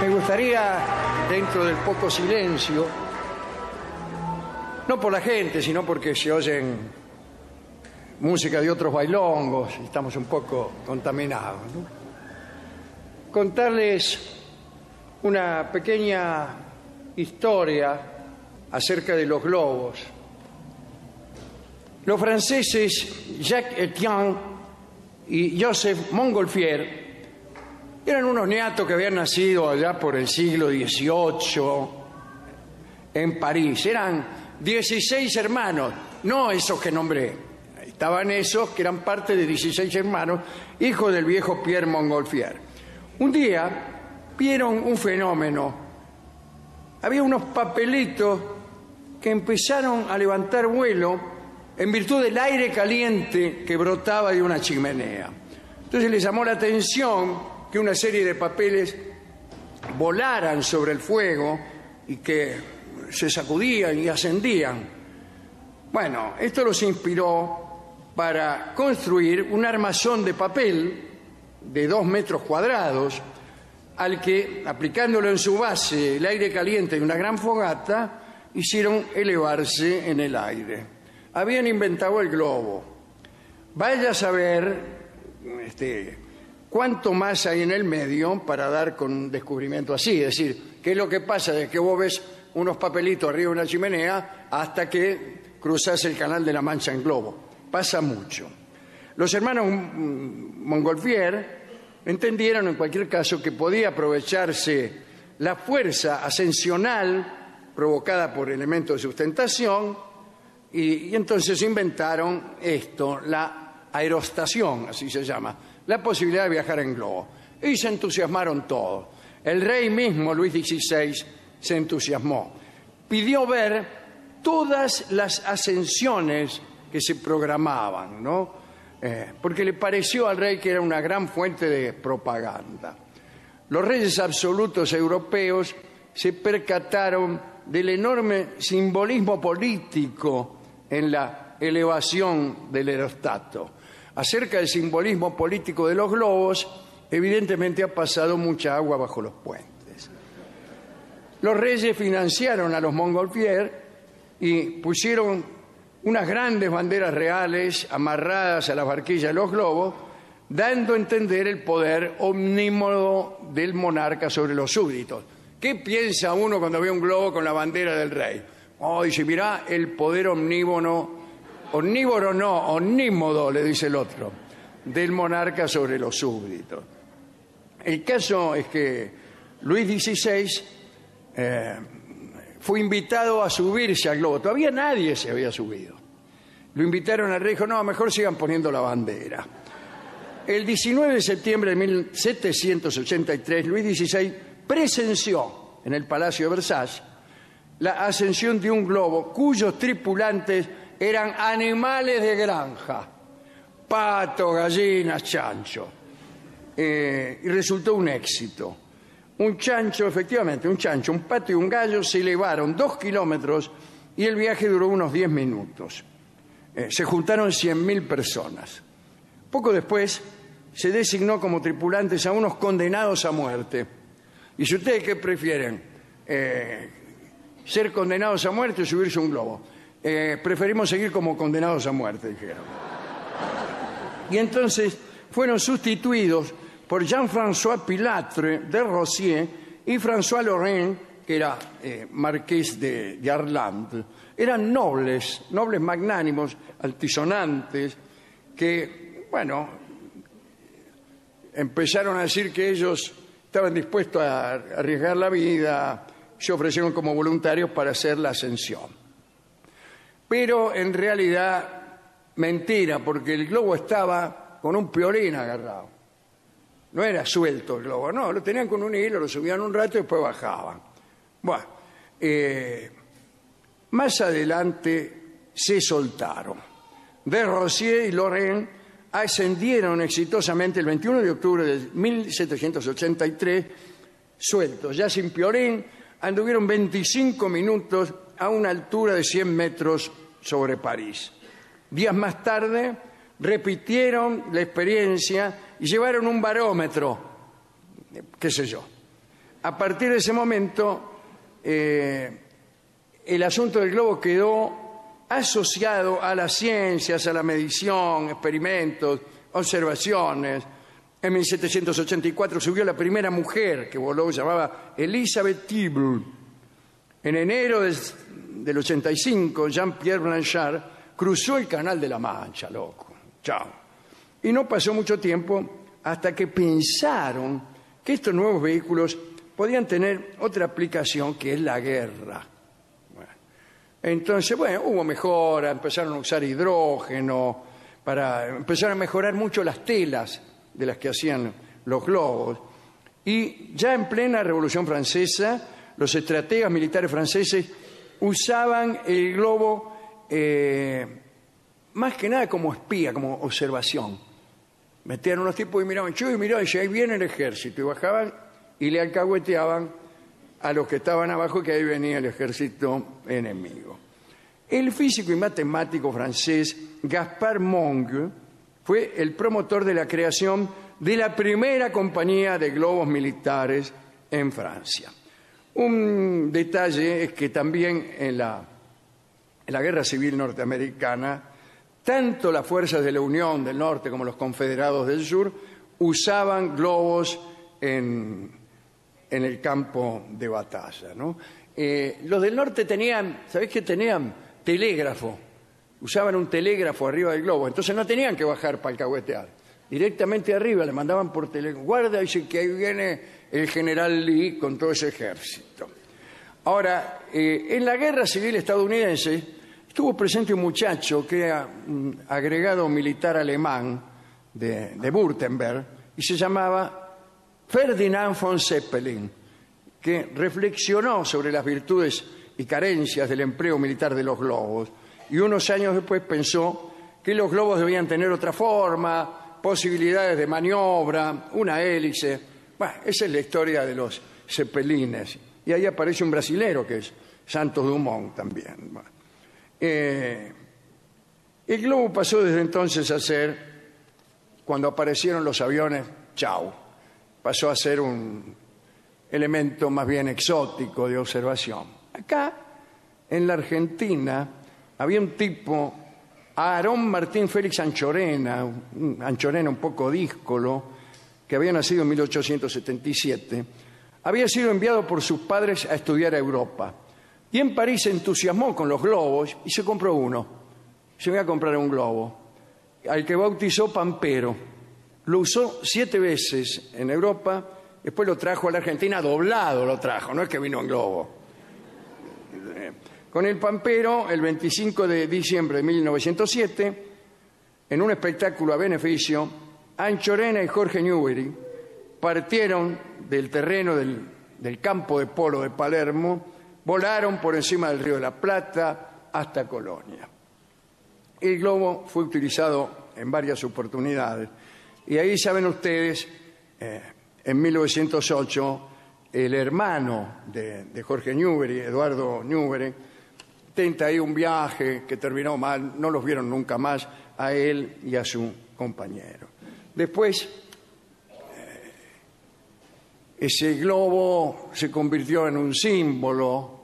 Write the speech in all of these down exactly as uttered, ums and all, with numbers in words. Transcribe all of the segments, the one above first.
Me gustaría, dentro del poco silencio, no por la gente, sino porque se oyen música de otros bailongos, y estamos un poco contaminados, ¿no?, contarles una pequeña historia acerca de los globos. Los franceses Jacques Etienne y Joseph Montgolfier eran unos niatos que habían nacido allá por el siglo dieciocho en París. Eran dieciséis hermanos, no esos que nombré. Estaban esos que eran parte de dieciséis hermanos, hijos del viejo Pierre Montgolfier. Un día vieron un fenómeno. Había unos papelitos que empezaron a levantar vuelo en virtud del aire caliente que brotaba de una chimenea. Entonces les llamó la atención que una serie de papeles volaran sobre el fuego y que se sacudían y ascendían. Bueno, esto los inspiró para construir un armazón de papel de dos metros cuadrados, al que, aplicándolo en su base el aire caliente de una gran fogata, hicieron elevarse en el aire. Habían inventado el globo. Vaya a saber este, cuánto más hay en el medio para dar con un descubrimiento así. Es decir, ¿qué es lo que pasa de que vos ves unos papelitos arriba de una chimenea hasta que cruzás el Canal de la Mancha en globo? Pasa mucho. Los hermanos Montgolfier entendieron en cualquier caso que podía aprovecharse la fuerza ascensional provocada por elementos de sustentación y, y entonces inventaron esto, la aerostación, así se llama, la posibilidad de viajar en globo. Y se entusiasmaron todos. El rey mismo, Luis dieciséis, se entusiasmó. Pidió ver todas las ascensiones que se programaban, ¿no? Eh, porque le pareció al rey que era una gran fuente de propaganda. Los reyes absolutos europeos se percataron del enorme simbolismo político en la elevación del aerostato. Acerca del simbolismo político de los globos, evidentemente ha pasado mucha agua bajo los puentes. Los reyes financiaron a los Montgolfier y pusieron unas grandes banderas reales amarradas a las barquillas de los globos, dando a entender el poder omnímodo del monarca sobre los súbditos. ¿Qué piensa uno cuando ve un globo con la bandera del rey? Oh, dice, mirá el poder omnívono, omnívoro no, omnímodo, le dice el otro, del monarca sobre los súbditos. El caso es que Luis dieciséis eh, fue invitado a subirse al globo. Todavía nadie se había subido. Lo invitaron al rey y dijo, no, mejor sigan poniendo la bandera. El diecinueve de septiembre de mil setecientos ochenta y tres, Luis dieciséis presenció en el Palacio de Versalles la ascensión de un globo cuyos tripulantes eran animales de granja, pato, gallinas, chancho. Eh, y resultó un éxito. Un chancho, efectivamente, un chancho, un pato y un gallo se elevaron dos kilómetros y el viaje duró unos diez minutos. Eh, se juntaron cien mil personas. Poco después se designó como tripulantes a unos condenados a muerte. Y si ustedes qué prefieren, eh, ser condenados a muerte o subirse a un globo. Eh, preferimos seguir como condenados a muerte, dijeron. Y entonces fueron sustituidos por Jean-François Pilatre de Rossier y François Lorrain, que era eh, marqués de, de Arlandes. Eran nobles, nobles magnánimos, altisonantes, que, bueno, empezaron a decir que ellos estaban dispuestos a arriesgar la vida, se ofrecieron como voluntarios para hacer la ascensión. Pero en realidad, mentira, porque el globo estaba con un piolín agarrado. No era suelto el globo, no, lo tenían con un hilo, lo subían un rato y después bajaban. Bueno, eh, más adelante se soltaron. De Rossier y Lorrain ascendieron exitosamente el veintiuno de octubre de mil setecientos ochenta y tres, sueltos, ya sin piolín, anduvieron veinticinco minutos a una altura de cien metros sobre París. Días más tarde repitieron la experiencia y llevaron un barómetro, qué sé yo. a partir de ese momento, eh, el asunto del globo quedó asociado a las ciencias, a la medición, experimentos, observaciones. En mil setecientos ochenta y cuatro subió la primera mujer que voló, se llamaba Elizabeth Tibble. En enero del, del ochenta y cinco, Jean-Pierre Blanchard cruzó el Canal de la Mancha, loco. Chao. Y no pasó mucho tiempo hasta que pensaron que estos nuevos vehículos podían tener otra aplicación, que es la guerra. Bueno, entonces, bueno, hubo mejora, empezaron a usar hidrógeno, para, empezaron a mejorar mucho las telas de las que hacían los globos. Y ya en plena Revolución Francesa, los estrategas militares franceses usaban el globo eh, más que nada como espía, como observación. Metían unos tipos y miraban, yo y miraban, y ahí viene el ejército, y bajaban y le alcahueteaban a los que estaban abajo, que ahí venía el ejército enemigo. El físico y matemático francés Gaspard Monge fue el promotor de la creación de la primera compañía de globos militares en Francia. Un detalle es que también en la, en la Guerra Civil Norteamericana, tanto las fuerzas de la Unión del Norte como los confederados del Sur usaban globos en, en el campo de batalla, ¿no? Eh, los del Norte tenían, ¿sabéis qué tenían? Telégrafo. Usaban un telégrafo arriba del globo, entonces no tenían que bajar para alcahuetear. Directamente arriba le mandaban por telégrafo. Guarda, dice que ahí viene el general Lee con todo ese ejército. Ahora, eh, en la Guerra Civil estadounidense estuvo presente un muchacho que era un agregado militar alemán de, de Württemberg y se llamaba Ferdinand von Zeppelin, que reflexionó sobre las virtudes y carencias del empleo militar de los globos y unos años después pensó que los globos debían tener otra forma, posibilidades de maniobra, una hélice. Bueno, esa es la historia de los zeppelines. Y ahí aparece un brasilero que es Santos Dumont también. Bueno, eh, el globo pasó desde entonces a ser, cuando aparecieron los aviones, chau, pasó a ser un elemento más bien exótico de observación. Acá, en la Argentina, había un tipo, Aarón Martín Félix Anchorena, un Anchorena un poco díscolo, que había nacido en mil ochocientos setenta y siete, había sido enviado por sus padres a estudiar a Europa. Y en París se entusiasmó con los globos y se compró uno. Se iba a comprar un globo, al que bautizó Pampero. Lo usó siete veces en Europa, después lo trajo a la Argentina, doblado lo trajo, no es que vino en globo. Con el Pampero, el veinticinco de diciembre de mil novecientos siete, en un espectáculo a beneficio, Anchorena y Jorge Newbery partieron del terreno del, del campo de polo de Palermo, volaron por encima del Río de la Plata hasta Colonia. El globo fue utilizado en varias oportunidades. Y ahí saben ustedes, eh, en mil novecientos ocho, el hermano de, de Jorge Newbery, Eduardo Newbery, tenta ahí un viaje que terminó mal, no los vieron nunca más a él y a su compañero. Después, eh, ese globo se convirtió en un símbolo.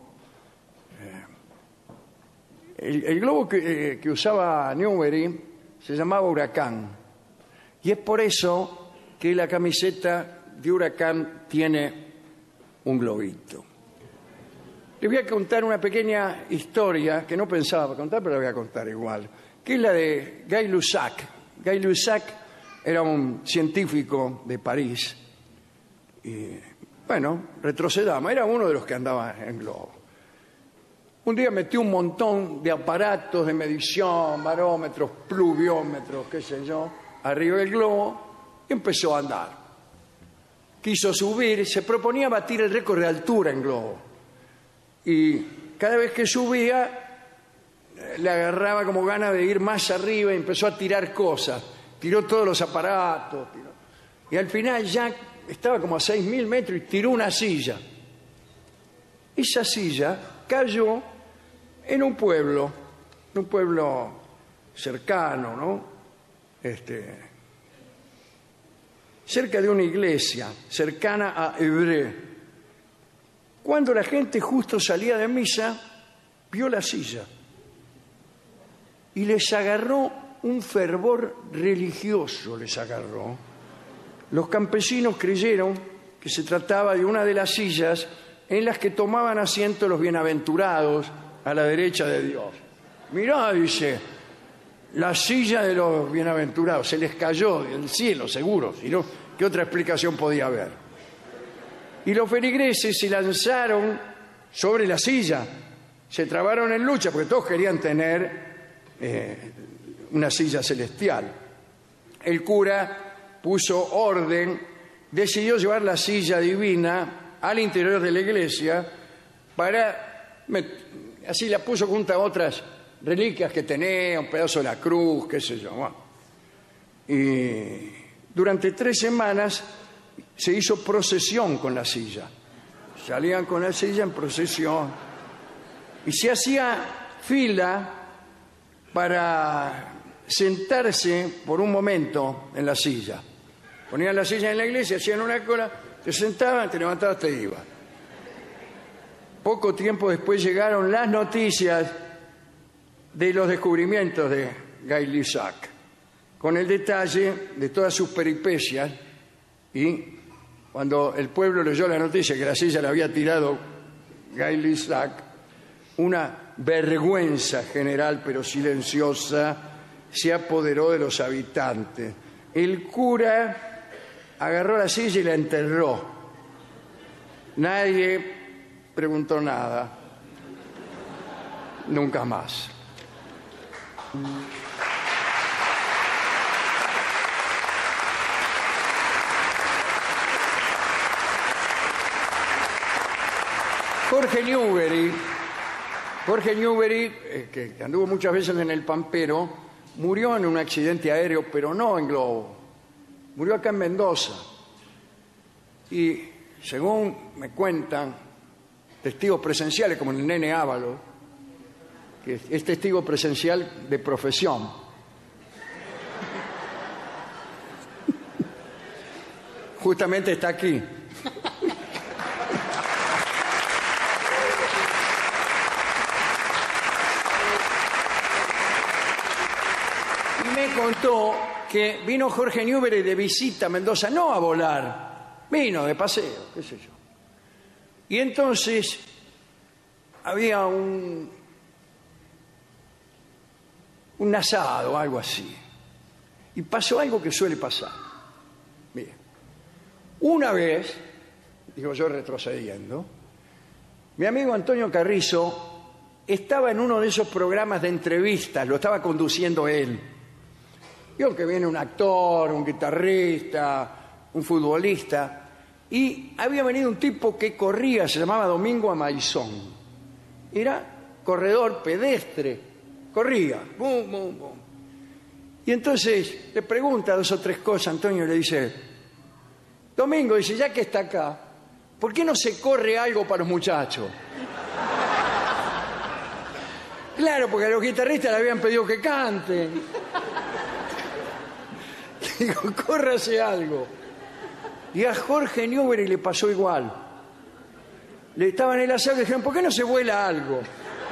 Eh, el, el globo que, eh, que usaba Newbery se llamaba Huracán. Y es por eso que la camiseta de Huracán tiene un globito. Les voy a contar una pequeña historia que no pensaba contar, pero la voy a contar igual, que es la de Gay Lussac. Gay Lussac era un científico de París. Y, bueno, retrocedamos, era uno de los que andaba en globo. Un día metió un montón de aparatos de medición, barómetros, pluviómetros, qué sé yo, arriba del globo y empezó a andar. Quiso subir, se proponía batir el récord de altura en globo. Y cada vez que subía, le agarraba como ganas de ir más arriba y empezó a tirar cosas. Tiró todos los aparatos. Tiró. Y al final ya estaba como a seis mil metros y tiró una silla. Esa silla cayó en un pueblo, en un pueblo cercano, ¿no? Este, cerca de una iglesia, cercana a Évreux. Cuando la gente justo salía de misa, vio la silla y les agarró un fervor religioso, les agarró. Los campesinos creyeron que se trataba de una de las sillas en las que tomaban asiento los bienaventurados a la derecha de Dios. Mirá, dice, la silla de los bienaventurados, se les cayó del cielo, seguro, si no, ¿qué otra explicación podía haber? Y los feligreses se lanzaron sobre la silla, se trabaron en lucha, porque todos querían tener eh, una silla celestial. El cura puso orden, decidió llevar la silla divina al interior de la iglesia para, así la puso junto a otras reliquias que tenía, un pedazo de la cruz, qué sé yo. Bueno. Y durante tres semanas se hizo procesión con la silla. Salían con la silla en procesión. Y se hacía fila para sentarse por un momento en la silla. Ponían la silla en la iglesia, hacían una cola, te sentaban, te levantabas, te ibas. Poco tiempo después llegaron las noticias de los descubrimientos de Gay Lussac, con el detalle de todas sus peripecias, y cuando el pueblo leyó la noticia que la silla la había tirado Gay Lussac, una vergüenza general pero silenciosa se apoderó de los habitantes. El cura agarró la silla y la enterró. Nadie preguntó nada. Nunca más. Jorge Newbery, Jorge Newbery, eh, que, que anduvo muchas veces en el Pampero, murió en un accidente aéreo, pero no en globo. Murió acá en Mendoza. Y según me cuentan testigos presenciales, como el Nene Ábalos, que es testigo presencial de profesión. Justamente está aquí. Y me contó que vino Jorge Newbery de visita a Mendoza, no a volar, vino de paseo, qué sé yo. Y entonces había un, un asado, algo así. Y pasó algo que suele pasar. Mire, una vez, digo yo retrocediendo, mi amigo Antonio Carrizo estaba en uno de esos programas de entrevistas, lo estaba conduciendo él. Vio que viene un actor, un guitarrista, un futbolista, y había venido un tipo que corría, se llamaba Domingo Amaizón. Era corredor pedestre, corría, bum, bum, bum. Y entonces le pregunta dos o tres cosas, Antonio le dice, Domingo, dice, ya que está acá, ¿por qué no se corre algo para los muchachos? Claro, porque a los guitarristas le habían pedido que canten. Digo, córrase algo. Y a Jorge Newbery le pasó igual. Le estaban en el asado y le dijeron, ¿por qué no se vuela algo?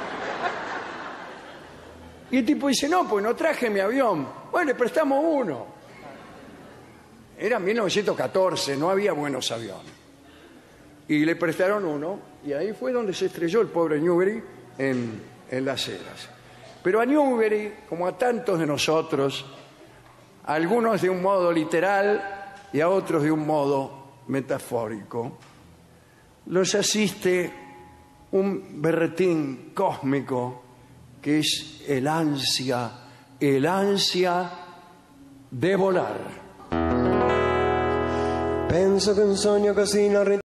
Y el tipo dice, no, pues no traje mi avión. Bueno, le prestamos uno. Era mil novecientos catorce, no había buenos aviones. Y le prestaron uno, y ahí fue donde se estrelló el pobre Newbery en, en Las Heras. Pero a Newbery, como a tantos de nosotros, a algunos de un modo literal y a otros de un modo metafórico, los asiste un berretín cósmico que es el ansia, el ansia de volar. Penso che un sogno così non